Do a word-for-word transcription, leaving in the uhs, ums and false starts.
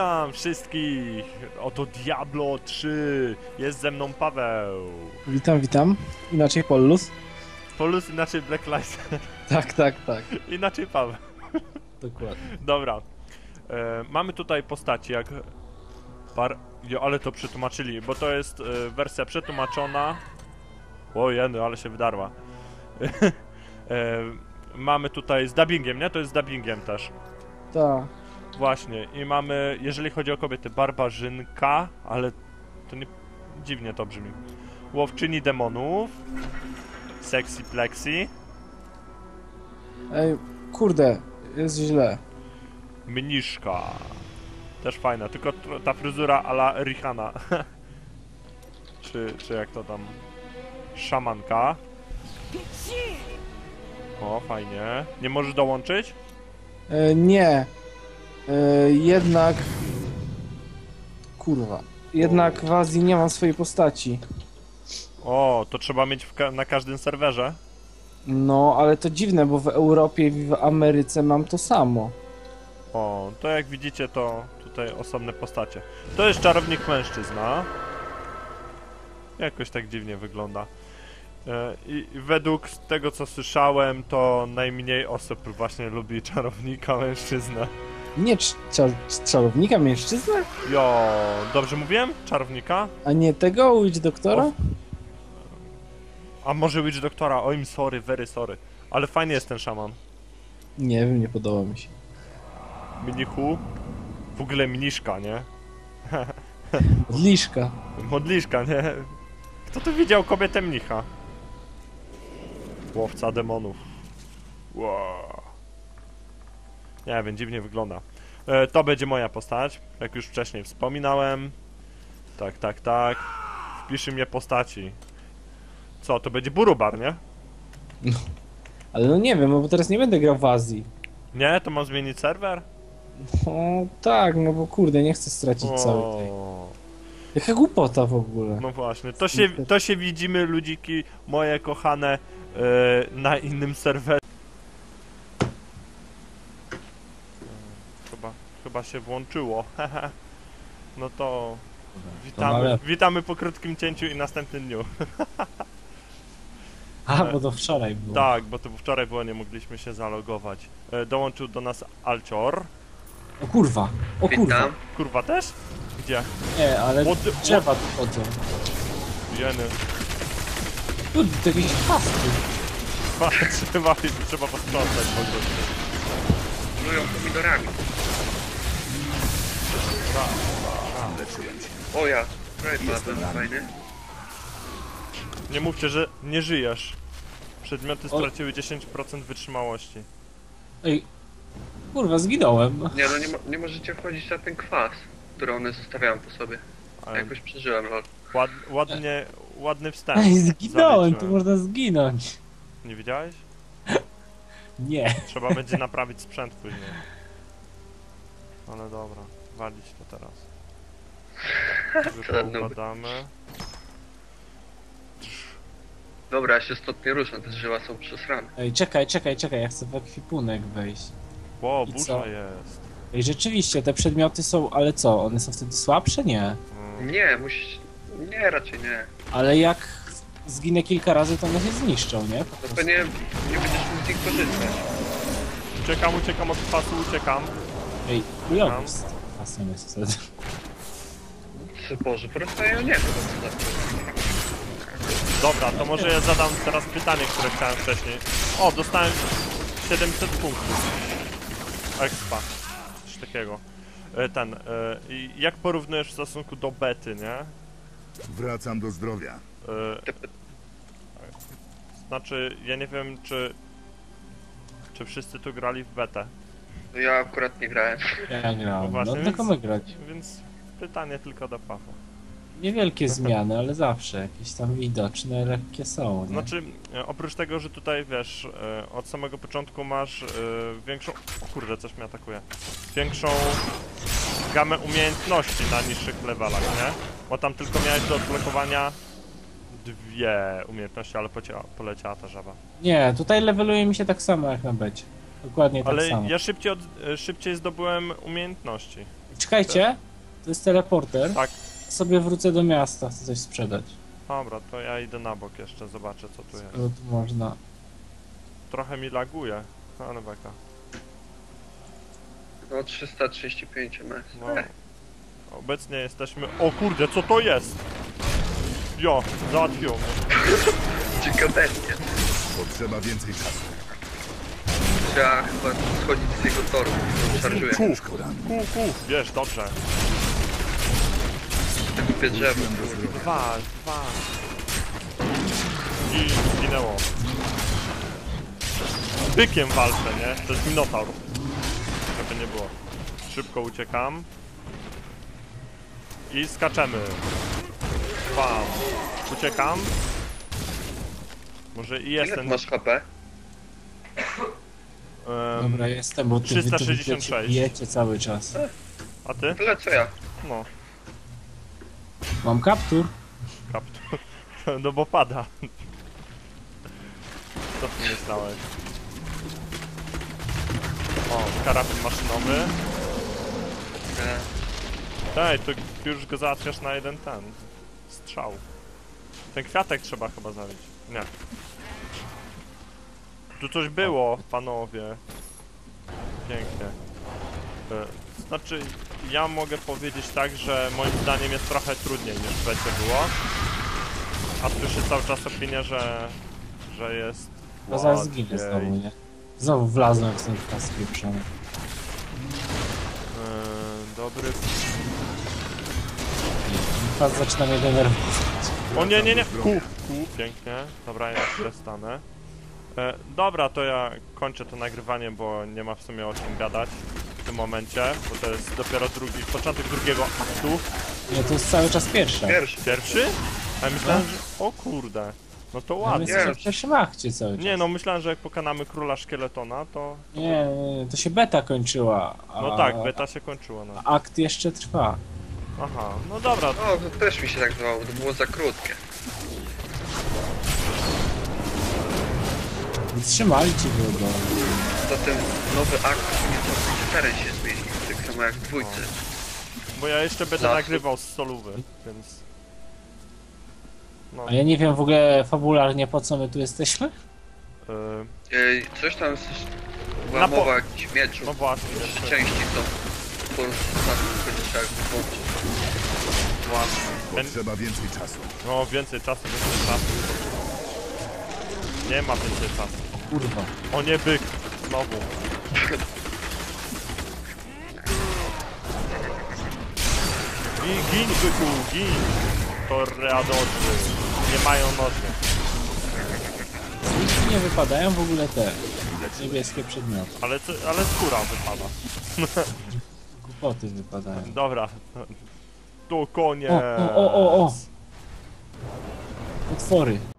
Witam wszystkich! Oto Diablo trzy. Jest ze mną Paweł. Witam, witam. Inaczej Pollus. Pollus, inaczej Black Light. Tak, tak, tak. Inaczej Paweł. Dokładnie. Dobra. E, mamy tutaj postaci jak... Bar... Jo, ale to przetłumaczyli, bo to jest e, wersja przetłumaczona. O jeny, ale się wydarła. e, mamy tutaj z dubbingiem, nie? To jest z dubbingiem też. Tak. Właśnie, i mamy, jeżeli chodzi o kobiety, barbarzynka, ale to nie... dziwnie to brzmi. Łowczyni demonów. Sexy Plexi. Ej, kurde, jest źle. Mniszka. Też fajna, tylko ta fryzura a la Rihanna. czy, czy jak to tam... Szamanka. O, fajnie. Nie możesz dołączyć? E, nie. E, jednak... Kurwa. Jednak w Azji nie mam swojej postaci. O, to trzeba mieć w ka na każdym serwerze. No, ale to dziwne, bo w Europie i w Ameryce mam to samo. O, to jak widzicie, to tutaj osobne postacie. To jest czarownik mężczyzna. Jakoś tak dziwnie wygląda. E, I według tego, co słyszałem, to najmniej osób właśnie lubi czarownika mężczyznę. Nie cz czar czarownika mężczyzna? Jo, dobrze mówiłem? Czarownika? A nie tego Witch Doktora? O. A może Witch Doktora? Oj, sorry, very sorry. Ale fajny jest ten szaman. Nie wiem, nie podoba mi się. Mnichu. W ogóle mniszka, nie? Modliszka. Modliszka, nie? Kto tu widział kobietę mnicha? Łowca demonów. Wow. Nie wiem, dziwnie wygląda. E, to będzie moja postać, jak już wcześniej wspominałem. Tak, tak, tak. Wpiszy mnie postaci. Co, to będzie Burubar, nie? No. Ale no nie wiem, no bo teraz nie będę grał w Azji. Nie? To mam zmienić serwer? O, tak, no bo kurde, nie chcę stracić O, całej tej. Jaka głupota w ogóle. no właśnie, to się, to się widzimy, ludziki moje kochane, yy, na innym serwerze. Chyba, chyba się włączyło. No to witamy, witamy po krótkim cięciu i następnym dniu. A, bo to wczoraj było. Tak, bo to wczoraj było, nie mogliśmy się zalogować. E, dołączył do nas Alcior. O kurwa, o kurwa. Witam. Kurwa też? Gdzie? Nie, ale What the- drzewa tu chodzą. Jeny. Tu, to jakieś paski. Trzeba, trzeba posprzątać po prostu. Plują pomidorami. O ja, prawie padłem, fajny. Nie mówcie, że nie żyjesz. Przedmioty O. straciły dziesięć procent wytrzymałości. Ej, kurwa, zginąłem. Nie no, nie, mo nie możecie wchodzić na ten kwas, który one zostawiają po sobie. Ale Jakoś przeżyłem, lol. ład, ładnie, ładny wstęp. Ej, zginąłem, tu zaliczyłem. można zginąć. Nie widziałeś? Nie. Trzeba będzie naprawić sprzęt później. Ale dobra, walić to teraz. Co, no. Wykładamy. Dobra, ja się stąd nie ruszę, te drzewa są przesrane. Ej, czekaj, czekaj, czekaj, ja chcę w ekwipunek wejść. Ło, I burza co? jest. Ej, rzeczywiście, te przedmioty są, ale co, one są wtedy słabsze? Nie. Mm. Nie, musisz... Nie, raczej nie. Ale jak zginę kilka razy, to one się zniszczą, nie? Po To prostu. pewnie nie będziesz mógł z nich korzystać. Uciekam, uciekam od kwasu, uciekam. Ej, chujowy z pasem jest wtedy. Co, Boże, po prostu ja nie wiem, co to za... Dobra, to może ja zadam teraz pytanie, które chciałem wcześniej. O, dostałem siedemset punktów. Expa. Coś takiego. E, Ten, e, i jak porównujesz w stosunku do bety, nie? Wracam do zdrowia. E, Znaczy, ja nie wiem, czy... Czy wszyscy tu grali w betę. No ja akurat nie grałem. Ja No grałem, właśnie, no więc- tylko my grać. Więc pytanie tylko do Pawła. Niewielkie zmiany, ale zawsze jakieś tam widoczne, lekkie są, nie? Znaczy, e, oprócz tego, że tutaj wiesz, e, od samego początku masz e, większą... O kurde, coś mnie atakuje. Większą gamę umiejętności na niższych levelach, nie? Bo tam tylko miałeś do odblokowania dwie umiejętności, ale pocia- poleciała ta żaba. Nie, tutaj leveluje mi się tak samo jak na becie. Dokładnie tak Ale samo. ja szybciej, od, e, szybciej zdobyłem umiejętności. Czekajcie, to jest teleporter. Tak. Sobie wrócę do miasta, chcę coś sprzedać. Dobra, to ja idę na bok jeszcze, zobaczę co tu jest. Skoro tu można. Trochę mi laguje, ale beka. No trzysta trzydzieści pięć M S. No. Obecnie jesteśmy... O kurde, co to jest? Jo, załatwiło mnie. Ciekawecznie. Potrzeba więcej czasu. Trzeba chyba schodzić z jego toru, bo szarżuje. Ku, Szkoda. ku, ku, wiesz, dobrze. Kupię drzewo. Wróciłem do zdrowia. Dwa, dwa. I zginęło. Bykiem walczę, nie? To jest Minotaur. Żeby nie było. Szybko uciekam. I skaczemy. Bam. Uciekam. Może i jest Ile ten... masz H P? em, Dobra, jestem, bo ty trzysta wy tu sześćdziesiąt bijecie, sześć. bijecie cały czas. A ty? Tyle co ja. No, Mam kaptur. kaptur. No bo pada. Co ty myślałeś? O, karabin maszynowy. E, Daj, to już go załatwiasz na jeden ten strzał. Ten kwiatek trzeba chyba zabić. Nie. Tu coś było, panowie. Pięknie. E, Znaczy, ja mogę powiedzieć tak, że moim zdaniem jest trochę trudniej niż w becie było. A tu się cały czas opinia, że, że jest To zaraz zginę łatwiej. znowu, nie? Znowu wlazłem w ten pas pieprzony. E, Dobry. Pas zaczyna mnie denerwować. O nie, nie, nie! Wracam do Ku, zdrowia. ku, pięknie. Dobra, ja się stanę. E, dobra, to ja kończę to nagrywanie, bo nie ma w sumie o czym gadać w tym momencie, bo to jest dopiero drugi, początek drugiego aktu. Nie, to jest cały czas pierwsza. Pierwszy. Pierwszy? A ja myślałem, że... O kurde. No to No, ładnie. jesteśmy w pierwszym akcie cały czas. Nie no, myślałem, że jak pokonamy króla szkieletona, to... Nie, nie, nie, to się beta kończyła. A No tak, beta się kończyła, no. akt jeszcze trwa. Aha, no dobra, No, to też mi się tak zdawało, to było za krótkie. Trzymali ci go do... Zatem nowy akt nieco teren się zmienił, tak samo jak w dwójce. bo ja jeszcze będę Zasób. nagrywał z solówy, więc... No, A ja nie wiem w ogóle fabularnie po co my tu jesteśmy? y, Ej, coś tam jest... Była Na po- mowa o jakichś mieczu. no właśnie, Trzy jeszcze, części są. Po prostu będzie trzeba włączyć. właśnie. Ten, Potrzeba więcej czasu. no więcej czasu, więcej czasu. Nie ma więcej czasu. Kurwa. O nie, byk! Znowu. I gin, byku, gin! Toreadorzy. Nie mają noży. Z nich nie wypadają w ogóle te niebieskie przedmioty. Ale, co- ale skóra wypada. Głupoty wypadają. Dobra. To koniec. O, o, o, o, o! Potwory.